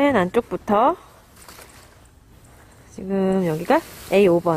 맨 안쪽부터 지금 여기가 A5번.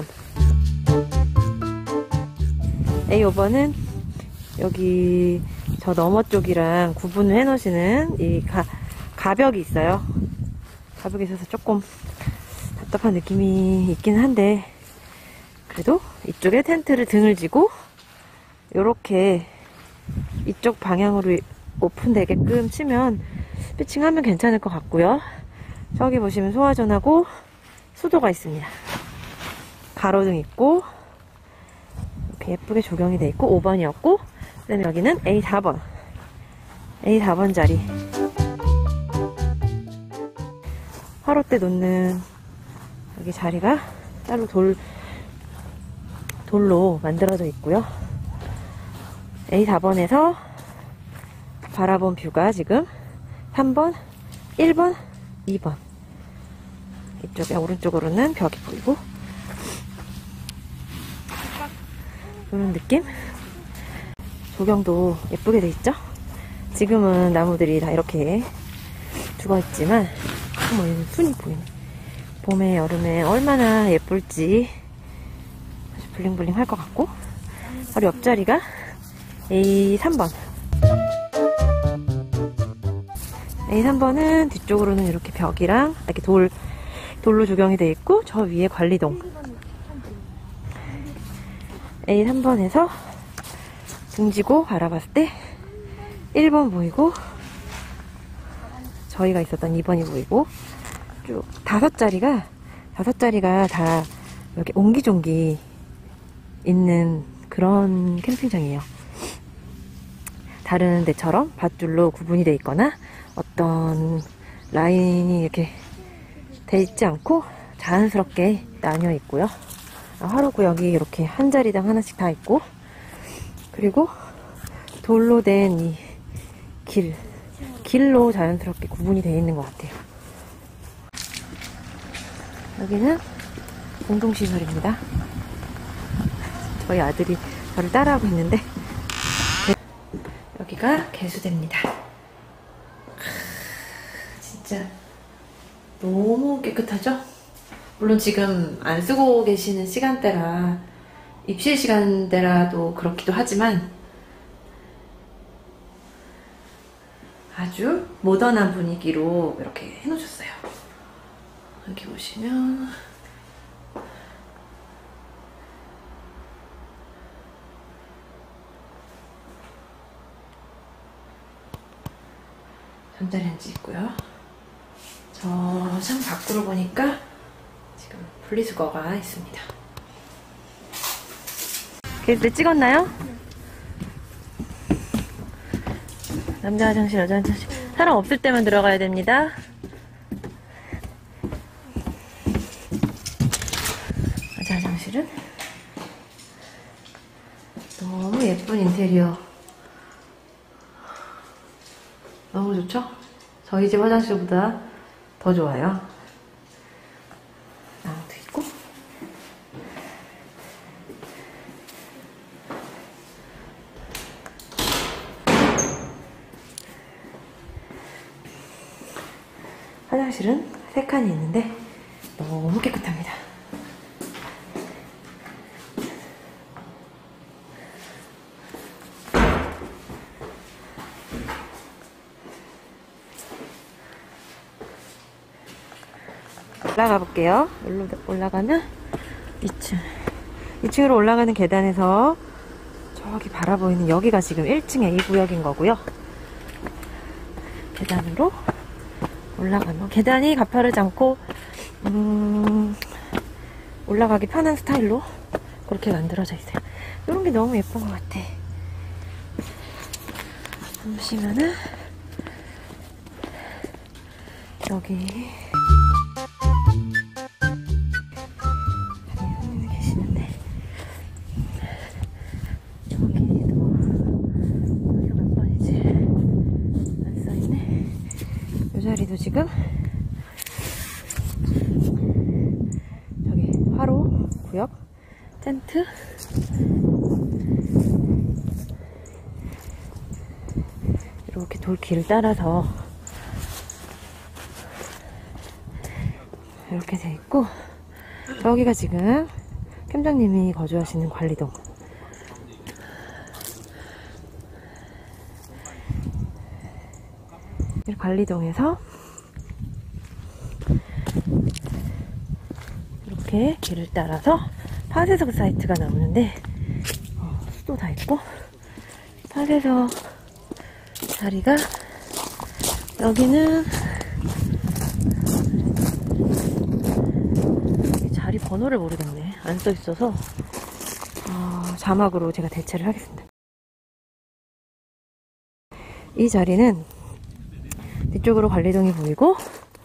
A5번은 여기 저 너머 쪽이랑 구분을 해 놓으시는 이 가벽이 있어요. 가벽이 있어서 조금 답답한 느낌이 있긴 한데, 그래도 이쪽에 텐트를 등을 지고 요렇게 이쪽 방향으로 오픈되게끔 치면 피칭하면 괜찮을 것 같고요. 저기 보시면 소화전하고 수도가 있습니다. 가로등 있고 이렇게 예쁘게 조경이 돼 있고 5번이었고, 그 다음에 여기는 A4번. A4번 자리. 화롯대 놓는 여기 자리가 따로 돌로 만들어져 있고요. A4번에서 바라본 뷰가 지금 3번, 1번, 2번. 이쪽에 오른쪽으로는 벽이 보이고, 이런 느낌? 조경도 예쁘게 돼 있죠? 지금은 나무들이 다 이렇게 죽어 있지만, 순이 보이네. 봄에, 여름에 얼마나 예쁠지 아주 블링블링 할 것 같고, 바로 옆자리가 A3번. A3번은 뒤쪽으로는 이렇게 벽이랑 이렇게 돌로 조경이 되어 있고, 저 위에 관리동. A3번에서 등지고 바라봤을 때 1번 보이고, 저희가 있었던 2번이 보이고, 쭉 다섯 자리가 다 이렇게 옹기종기 있는 그런 캠핑장이에요. 다른 데처럼 밧줄로 구분이 되어 있거나 어떤 라인이 이렇게 돼 있지 않고 자연스럽게 나뉘어 있고요. 화로구역이 이렇게 한 자리당 하나씩 다 있고, 그리고 돌로 된 이 길로 자연스럽게 구분이 되어 있는 것 같아요. 여기는 공동시설입니다. 저희 아들이 저를 따라하고 있는데, 여기가 개수대입니다. 진짜 너무 깨끗하죠? 물론 지금 안 쓰고 계시는 시간대라, 입실 시간대라도 그렇기도 하지만 아주 모던한 분위기로 이렇게 해놓으셨어요. 여기 보시면 전자레인지 있고요. 저 창 밖으로 보니까 지금 분리수거가 있습니다. 그래서 찍었나요? 남자 화장실, 여자 화장실. 사람 없을 때만 들어가야 됩니다. 여자 화장실은 너무 예쁜 인테리어. 너무 좋죠? 저희 집 화장실보다 더 좋아요. 나무도 있고. 화장실은 3칸이 있는데 너무 깨끗합니다. 올라가 볼게요. 여기로 올라가면 2층으로 올라가는 계단에서 저기 바라보이는 여기가 지금 1층 A구역인 거고요. 계단으로 올라가면 계단이 가파르지 않고 올라가기 편한 스타일로 그렇게 만들어져 있어요. 이런 게 너무 예쁜 것 같아. 보시면은 여기 손님이 계시는데, 여기도 여기가 몇 번이지 안 써있네. 이 자리도 지금 저기 화로 구역 텐트 이렇게 돌길을 따라서 이렇게 돼 있고, 저기가 지금 캠장님이 거주하시는 관리동. 이 관리동에서 이렇게 길을 따라서 파쇄석 사이트가 나오는데, 수도 다 있고, 파쇄석 자리가, 여기는 자리 번호를 모르겠네. 안 써 있어서 자막으로 제가 대체를 하겠습니다. 이 자리는 뒤쪽으로 관리동이 보이고,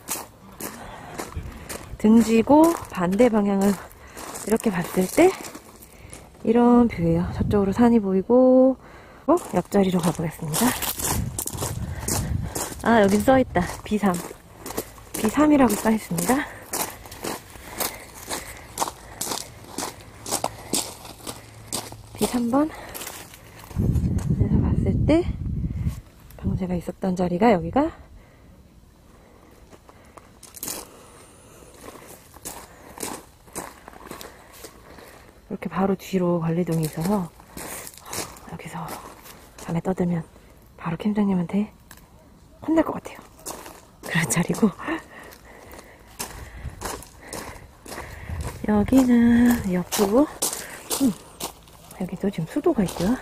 등지고 반대 방향을 이렇게 봤을 때 이런 뷰예요. 저쪽으로 산이 보이고, 옆자리로 가보겠습니다. 아, 여긴 써있다. B3. B3이라고 써있습니다. B3번. 그래서 봤을 때, 방금 제가 있었던 자리가 여기가 이렇게 바로 뒤로 관리동이 있어서, 여기서 밤에 떠들면 바로 캠장님한테 혼날 것 같아요. 그런 자리고, 여기는 옆부부. 여기도 지금 수도가 있고요.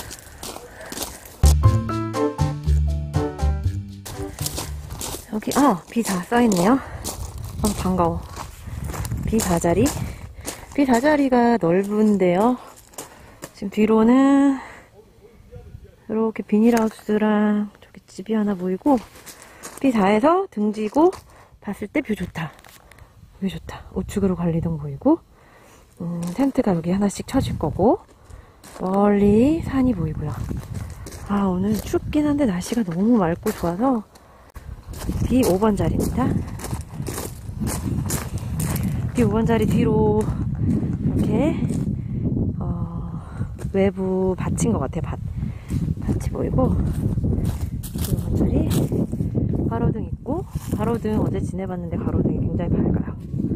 여기 B4 써있네요. 반가워. B4자리. B4자리가 넓은데요. 지금 뒤로는 이렇게 비닐하우스랑 저기 집이 하나 보이고, B4에서 등지고 봤을 때 뷰 좋다. 뷰 좋다. 우측으로 관리동 보이고, 텐트가 여기 하나씩 쳐질 거고, 멀리 산이 보이고요. 오늘 춥긴 한데 날씨가 너무 맑고 좋아서 B5번 자리입니다. B5번 자리 뒤로 이렇게 외부 밭인 것 같아요. 밭이 보이고, B5번 자리 가로등 있고, 가로등 어제 지내봤는데 가로등이 굉장히 밝아요.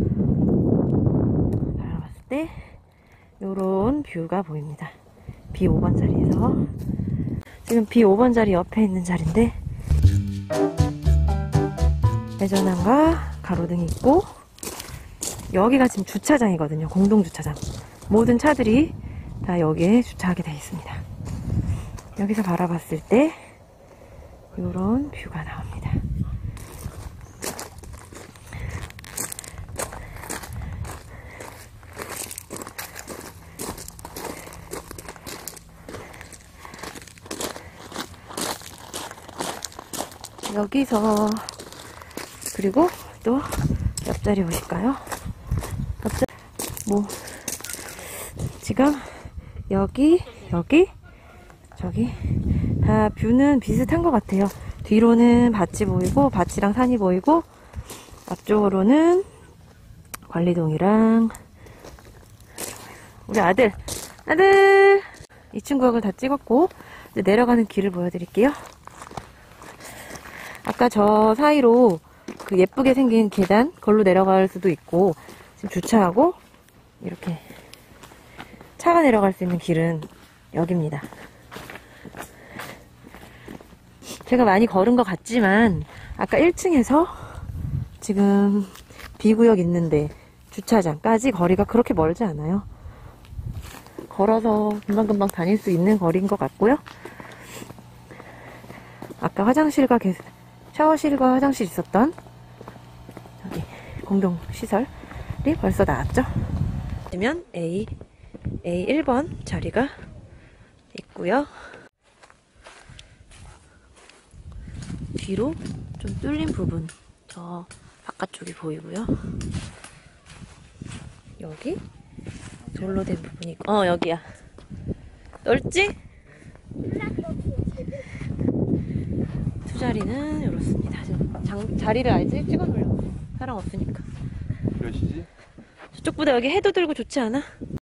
바라봤을 때 요런 뷰가 보입니다. B5번 자리에서. 지금 B5번 자리 옆에 있는 자리인데, 회전함과 가로등이 있고, 여기가 지금 주차장이거든요. 공동주차장. 모든 차들이 다 여기에 주차하게 되어 있습니다. 여기서 바라봤을 때 요런 뷰가 나옵니다. 여기서, 그리고 또 옆자리 보실까요? 지금 여기 저기 다 뷰는 비슷한 것 같아요. 뒤로는 밭이 보이고, 밭이랑 산이 보이고, 앞쪽으로는 관리동이랑 우리 아들 이 친구하고 다 찍었고, 이제 내려가는 길을 보여드릴게요. 아까 저 사이로 그 예쁘게 생긴 계단, 걸로 내려갈 수도 있고, 지금 주차하고 이렇게 차가 내려갈 수 있는 길은 여기입니다. 제가 많이 걸은 것 같지만, 아까 1층에서 지금 B구역 있는데 주차장까지 거리가 그렇게 멀지 않아요. 걸어서 금방금방 다닐 수 있는 거리인 것 같고요. 아까 샤워실과 화장실 있었던 여기 공동시설이 벌써 나왔죠. 그러면 A1번 자리가 있고요. 뒤로 좀 뚫린 부분, 저 바깥쪽이 보이고요. 여기 돌로 된 부분이 있고, 여기야. 넓지? 두 자리는 이렇습니다. 지금 자리를 아직 찍어놓으려고. 사람 없으니까. 몇 시지? 저쪽보다 여기 해도 들고 좋지 않아?